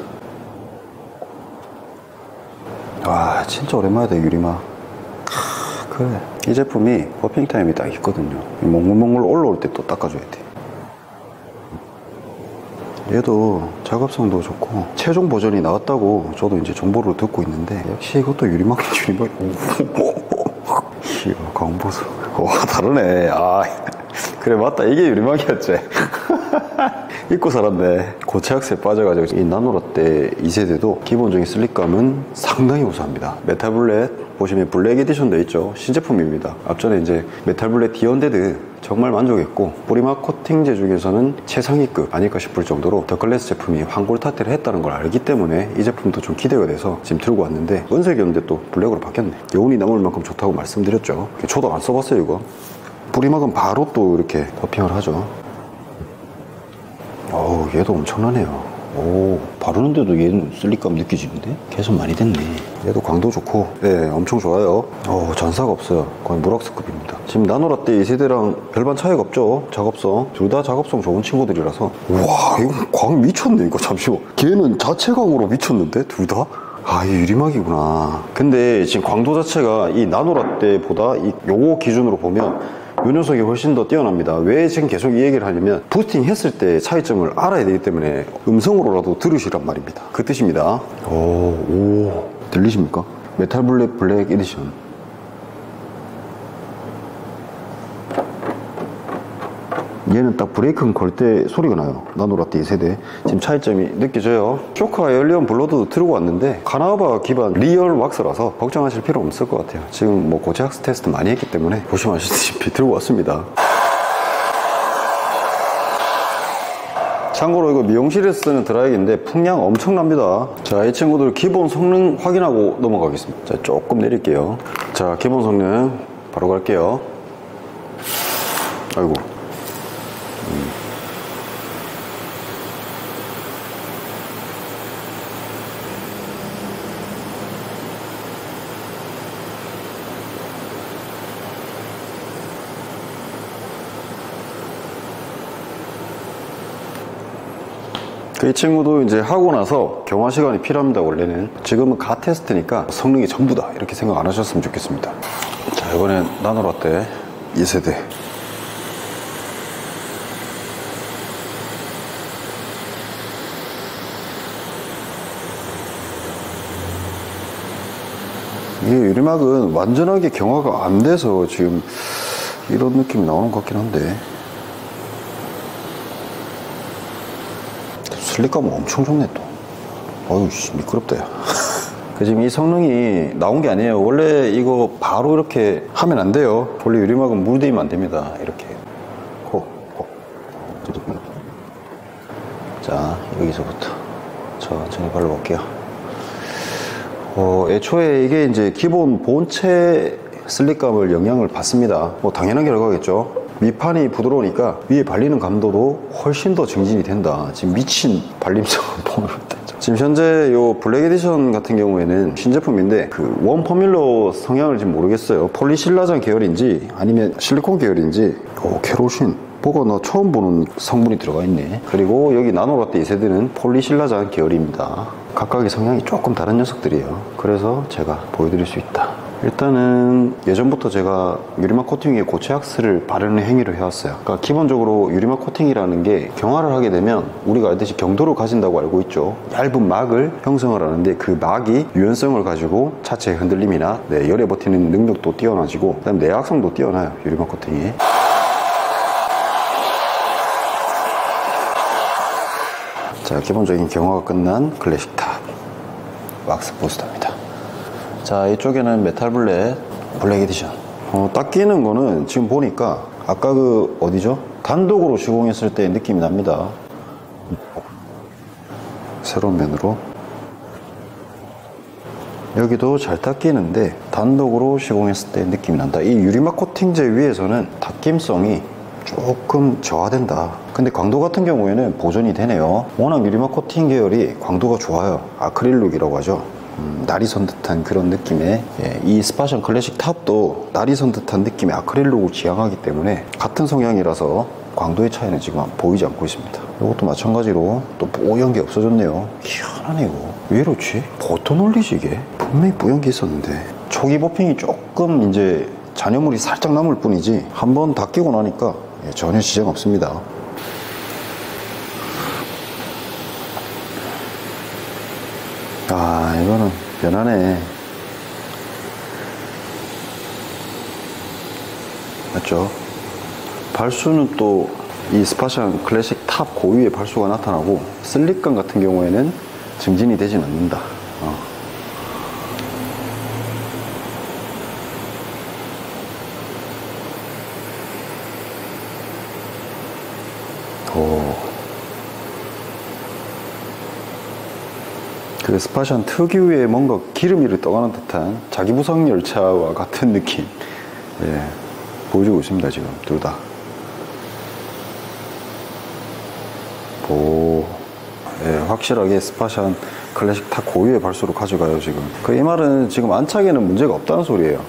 와, 진짜 오랜만이다, 유리막. 그래. 이 제품이 버핑 타임이 딱 있거든요. 몽글몽글 올라올 때 또 닦아줘야 돼. 얘도 작업성도 좋고 최종 버전이 나왔다고 저도 이제 정보를 듣고 있는데, 역시 이것도 유리막 유리막. 이야, 광보수. 와, 다르네. 아, 그래 맞다. 이게 유리막이었지. 잊고 살았네. 고체 학세에 빠져가지고. 이 나노라떼 이 세대도 기본적인 슬립감은 상당히 우수합니다. 메탈블렛 보시면 블랙 에디션 돼 있죠. 신제품입니다. 앞전에 이제 메탈블렛 디언데드 정말 만족했고, 뿌리막 코팅제 중에서는 최상위급 아닐까 싶을 정도로 더 클래스 제품이 황골타태를 했다는 걸 알기 때문에 이 제품도 좀 기대가 돼서 지금 들고 왔는데, 은색이었는데 또 블랙으로 바뀌었네. 여운이 남을 만큼 좋다고 말씀드렸죠. 저도 안 써봤어요 이거. 뿌리막은 바로 또 이렇게 버핑을 하죠. 어우, 얘도 엄청나네요. 오, 바르는데도 얘는 슬립감 느껴지는데? 개선 많이 됐네. 얘도 광도 좋고, 네, 엄청 좋아요. 오, 전사가 없어요. 거의 물왁스급입니다. 지금 나노라떼 이 세대랑 별반 차이가 없죠. 작업성. 둘 다 작업성 좋은 친구들이라서. 와, 이거 광 미쳤네, 이거. 잠시만. 걔는 자체 광으로 미쳤는데? 둘 다? 아, 이게 유리막이구나. 근데 지금 광도 자체가 이 나노라떼보다 이 요거 기준으로 보면 이 녀석이 훨씬 더 뛰어납니다. 왜 지금 계속 이 얘기를 하냐면, 부스팅 했을 때 차이점을 알아야 되기 때문에 음성으로라도 들으시란 말입니다. 그 뜻입니다. 오, 오, 들리십니까? 메탈블랙 블랙 에디션. 얘는 딱 브레이크 걸 때 소리가 나요. 나노라떼 이 세대. 지금 차이점이 느껴져요. 쇼카 에얼리언 블러드도 들고 왔는데 카나바 기반 리얼 왁스라서 걱정하실 필요 없을 것 같아요. 지금 뭐 고체 학스 테스트 많이 했기 때문에 보시면 아시다시피 들고 왔습니다. 참고로 이거 미용실에서 쓰는 드라이기인데 풍량 엄청납니다. 자, 이 친구들 기본 성능 확인하고 넘어가겠습니다. 자, 조금 내릴게요. 자, 기본 성능 바로 갈게요. 아이고. 음. 이 친구도 이제 하고 나서 경화 시간이 필요합니다. 원래는 지금은 가 테스트니까 성능이 전부다 이렇게 생각 안 하셨으면 좋겠습니다. 자, 이번엔 나노라떼 이 세대. 이 유리막은 완전하게 경화가 안 돼서 지금 이런 느낌이 나오는 것 같긴 한데, 슬립감은 엄청 좋네 또. 어휴 씨, 미끄럽다 야. 지금 이 성능이 나온 게 아니에요. 원래 이거 바로 이렇게 하면 안 돼요. 원래 유리막은 물 대면 안 됩니다. 이렇게 코, 코. 자, 여기서부터 천천히 발라볼게요. 어, 애초에 이게 이제 기본 본체 슬립감을 영향을 받습니다. 뭐 당연한 결과겠죠. 밑판이 부드러우니까 위에 발리는 감도도 훨씬 더 증진이 된다. 지금 미친 발림성을 보면 지금 현재 요 블랙 에디션 같은 경우에는 신제품인데 그 원 포뮬러 성향을 지금 모르겠어요. 폴리실라잔 계열인지 아니면 실리콘 계열인지. 오, 케로신 뭐가 나 처음 보는 성분이 들어가 있네. 그리고 여기 나노라떼 이 세대는 폴리실라잔 계열입니다. 각각의 성향이 조금 다른 녀석들이에요. 그래서 제가 보여드릴 수 있다. 일단은 예전부터 제가 유리막 코팅 위에 고체학스를 바르는 행위를 해왔어요. 그러니까 기본적으로 유리막 코팅이라는 게 경화를 하게 되면 우리가 알듯이 경도를 가진다고 알고 있죠. 얇은 막을 형성을 하는데 그 막이 유연성을 가지고 차체의 흔들림이나 네, 열에 버티는 능력도 뛰어나지고 그다음에 내학성도 뛰어나요. 유리막 코팅이. 자, 기본적인 경화가 끝난 클래식 탑 왁스 부스터입니다. 자, 이쪽에는 메탈 블랙 블랙 에디션. 어, 딱 끼는 거는 지금 보니까 아까 그 어디죠? 단독으로 시공했을 때 느낌이 납니다. 새로운 면으로 여기도 잘 닦이는데 단독으로 시공했을 때 느낌이 난다. 이 유리막 코팅제 위에서는 닦임성이 조금 저하된다. 근데 광도 같은 경우에는 보존이 되네요. 워낙 유리막 코팅 계열이 광도가 좋아요. 아크릴룩이라고 하죠. 음, 날이 선 듯한 그런 느낌의, 예, 이 스파션 클래식 탑도 날이 선 듯한 느낌의 아크릴룩을 지향하기 때문에 같은 성향이라서 광도의 차이는 지금 보이지 않고 있습니다. 이것도 마찬가지로 또 뽀얀 게 없어졌네요. 희한하네 이거. 왜 이렇지? 버터 놀리지 이게? 분명히 뽀얀 게 있었는데 초기 버핑이 조금 이제 잔여물이 살짝 남을 뿐이지 한번 다 끼고 나니까 예, 전혀 지장 없습니다. 아, 이거는 변하네. 맞죠? 발수는 또 이 스파션 클래식 탑 고유의 발수가 나타나고 슬립감 같은 경우에는 증진이 되진 않는다. 어. 오. 그 스파션 특유의 뭔가 기름이를 떠가는 듯한 자기부상 열차와 같은 느낌, 예, 보여주고 있습니다. 지금 둘 다. 오, 예, 확실하게 스파션 클래식 탑 고유의 발수로 가져가요. 지금 그 이 말은 지금 안착에는 문제가 없다는 소리예요.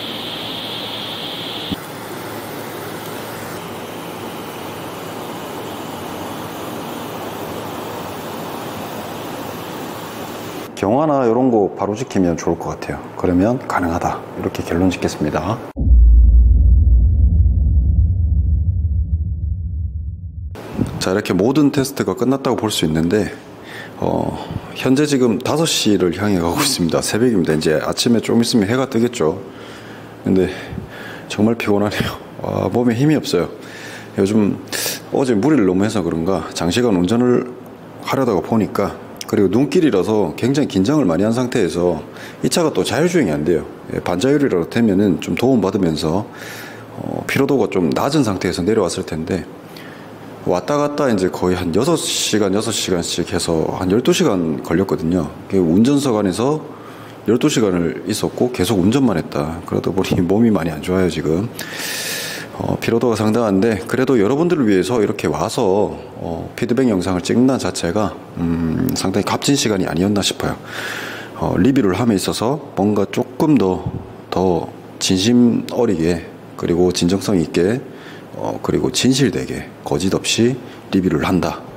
경화나 이런 거 바로 지키면 좋을 것 같아요. 그러면 가능하다. 이렇게 결론 짓겠습니다. 자, 이렇게 모든 테스트가 끝났다고 볼 수 있는데 어, 현재 지금 다섯 시를 향해 가고 있습니다. 새벽입니다. 이제 아침에 좀 있으면 해가 뜨겠죠. 근데 정말 피곤하네요. 와, 몸에 힘이 없어요. 요즘 어제 무리를 너무 해서 그런가 장시간 운전을 하려다가 보니까, 그리고 눈길이라서 굉장히 긴장을 많이 한 상태에서 이 차가 또 자율주행이 안 돼요. 예, 반자율이라도 되면은 좀 도움받으면서 어, 피로도가 좀 낮은 상태에서 내려왔을 텐데 왔다 갔다 이제 거의 한 여섯 시간, 여섯 시간씩 해서 한 열두 시간 걸렸거든요. 운전석 안에서 열두 시간을 있었고 계속 운전만 했다. 그러다 보니 몸이 많이 안 좋아요, 지금. 어, 피로도가 상당한데 그래도 여러분들을 위해서 이렇게 와서 어, 피드백 영상을 찍는다는 자체가 음, 상당히 값진 시간이 아니었나 싶어요. 어, 리뷰를 함에 있어서 뭔가 조금 더, 더 진심 어리게, 그리고 진정성 있게, 어, 그리고 진실되게 거짓 없이 리뷰를 한다.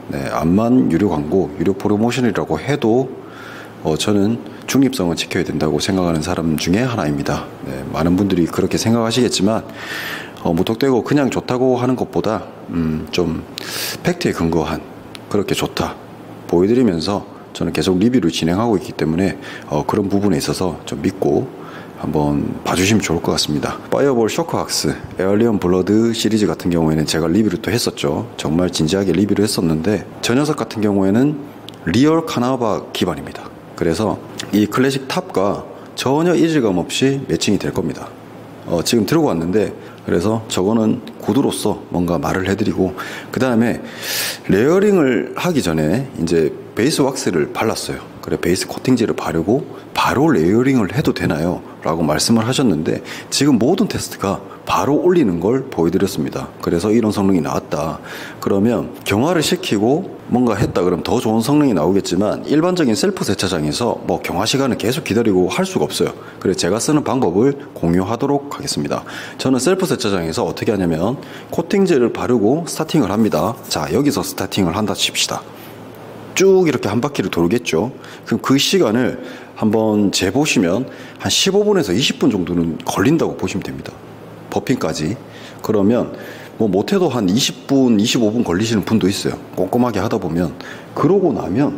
네, 암만 유료 광고, 유료 프로모션이라고 해도 어, 저는 중립성은 지켜야 된다고 생각하는 사람 중에 하나입니다. 네, 많은 분들이 그렇게 생각하시겠지만 어, 무턱대고 그냥 좋다고 하는 것보다 음, 좀 팩트에 근거한 그렇게 좋다 보여드리면서 저는 계속 리뷰를 진행하고 있기 때문에 어, 그런 부분에 있어서 좀 믿고 한번 봐주시면 좋을 것 같습니다. 파이어볼 쇼크학스 에얼리언 블러드 시리즈 같은 경우에는 제가 리뷰를 또 했었죠. 정말 진지하게 리뷰를 했었는데 저 녀석 같은 경우에는 리얼 카나바 기반입니다. 그래서 이 클래식 탑과 전혀 이질감 없이 매칭이 될 겁니다. 어, 지금 들고 왔는데 그래서 저거는 구두로서 뭔가 말을 해드리고 그 다음에 레이어링을 하기 전에 이제 베이스 왁스를 발랐어요. 그래 베이스 코팅제를 바르고 바로 레이어링을 해도 되나요? 라고 말씀을 하셨는데 지금 모든 테스트가 바로 올리는 걸 보여드렸습니다. 그래서 이런 성능이 나왔다. 그러면 경화를 시키고 뭔가 했다 그러면 더 좋은 성능이 나오겠지만 일반적인 셀프 세차장에서 뭐 경화 시간을 계속 기다리고 할 수가 없어요. 그래서 제가 쓰는 방법을 공유하도록 하겠습니다. 저는 셀프 세차장에서 어떻게 하냐면 코팅제를 바르고 스타팅을 합니다. 자, 여기서 스타팅을 한다 칩시다. 쭉 이렇게 한 바퀴를 돌겠죠. 그럼 그 시간을 한번 재보시면 한 십오 분에서 이십 분 정도는 걸린다고 보시면 됩니다. 버핑까지. 그러면 뭐 못해도 한 이십 분, 이십오 분 걸리시는 분도 있어요. 꼼꼼하게 하다 보면. 그러고 나면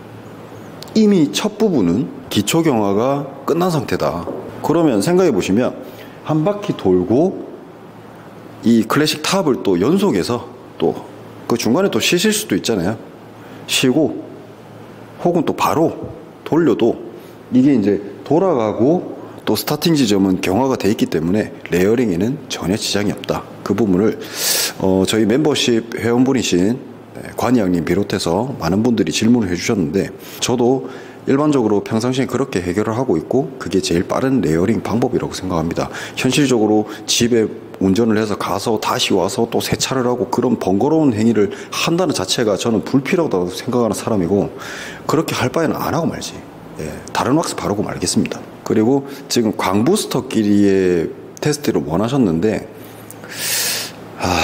이미 첫 부분은 기초 경화가 끝난 상태다. 그러면 생각해 보시면 한 바퀴 돌고 이 클래식 탑을 또 연속해서 또 그 중간에 또 쉬실 수도 있잖아요. 쉬고 혹은 또 바로 돌려도 이게 이제 돌아가고 또 스타팅 지점은 경화가 돼 있기 때문에 레이어링에는 전혀 지장이 없다. 그 부분을 어 저희 멤버십 회원분이신 관이양님 비롯해서 많은 분들이 질문을 해주셨는데 저도 일반적으로 평상시에 그렇게 해결을 하고 있고 그게 제일 빠른 레이어링 방법이라고 생각합니다. 현실적으로 집에 운전을 해서 가서 다시 와서 또 세차를 하고 그런 번거로운 행위를 한다는 자체가 저는 불필요하다고 생각하는 사람이고 그렇게 할 바에는 안 하고 말지. 예, 다른 왁스 바르고 말겠습니다. 그리고 지금 광부스터끼리의 테스트를 원하셨는데 아,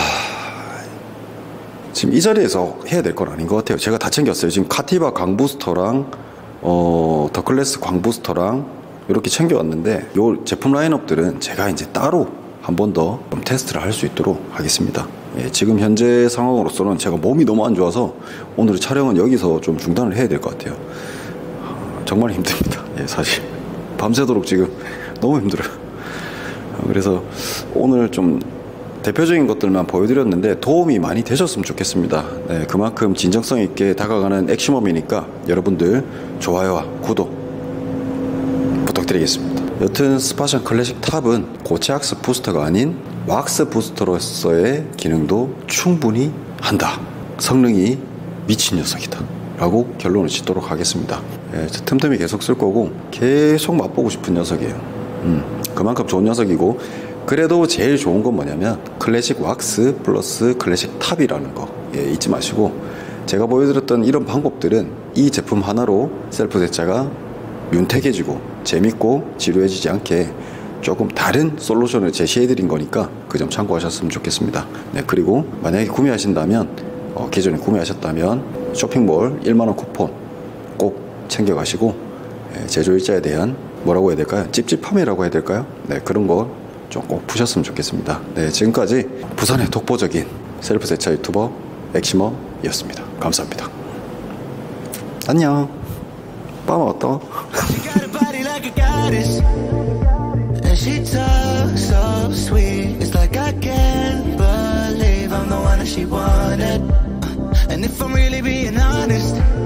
지금 이 자리에서 해야 될 건 아닌 것 같아요. 제가 다 챙겼어요. 지금 카티바 광부스터랑 어, 더클래스 광부스터랑 이렇게 챙겨왔는데 이 제품 라인업들은 제가 이제 따로 한 번 더 테스트를 할 수 있도록 하겠습니다. 예, 지금 현재 상황으로서는 제가 몸이 너무 안 좋아서 오늘 촬영은 여기서 좀 중단을 해야 될 것 같아요. 정말 힘듭니다. 예, 사실 밤새도록 지금 너무 힘들어요. 그래서 오늘 좀 대표적인 것들만 보여드렸는데 도움이 많이 되셨으면 좋겠습니다. 네, 그만큼 진정성 있게 다가가는 액시멈이니까 여러분들 좋아요와 구독 부탁드리겠습니다. 여튼 스파션 클래식 탑은 고체 왁스 부스터가 아닌 왁스 부스터로서의 기능도 충분히 한다. 성능이 미친 녀석이다 라고 결론을 짓도록 하겠습니다. 예, 틈틈이 계속 쓸 거고 계속 맛보고 싶은 녀석이에요. 음, 그만큼 좋은 녀석이고 그래도 제일 좋은 건 뭐냐면 클래식 왁스 플러스 클래식 탑이라는 거 예, 잊지 마시고 제가 보여드렸던 이런 방법들은 이 제품 하나로 셀프 세차가 윤택해지고 재밌고 지루해지지 않게 조금 다른 솔루션을 제시해드린 거니까 그 점 참고하셨으면 좋겠습니다. 네, 그리고 만약에 구매하신다면 어, 기존에 구매하셨다면 쇼핑몰 일만 원 쿠폰 꼭 챙겨가시고 예, 제조일자에 대한 뭐라고 해야 될까요? 찝찝함이라고 해야 될까요? 네, 그런 거 좀 꼭 푸셨으면 좋겠습니다. 네, 지금까지 부산의 독보적인 셀프 세차 유튜버 액시멈이었습니다. 감사합니다. 안녕. 빠마 왔다. She got a body like a goddess, and she talks so sweet. It's like I can't believe I'm the one that she wanted. And if I'm really being honest,